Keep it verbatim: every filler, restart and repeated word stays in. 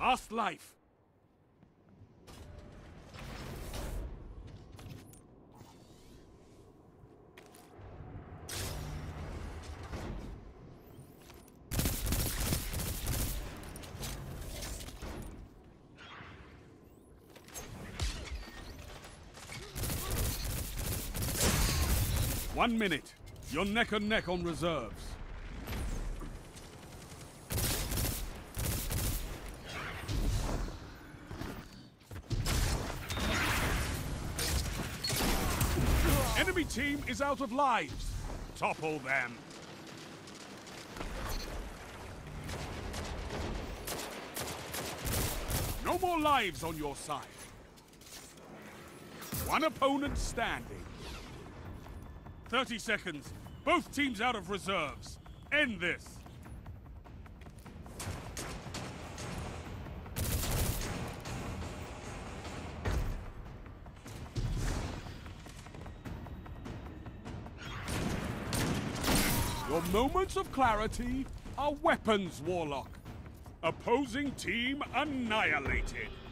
Last life. One minute. You're neck and neck on reserves. Enemy team is out of lives. Topple them. No more lives on your side. One opponent standing. thirty seconds. Both teams out of reserves. End this. Your moments of clarity are weapons, Warlock. Opposing team annihilated.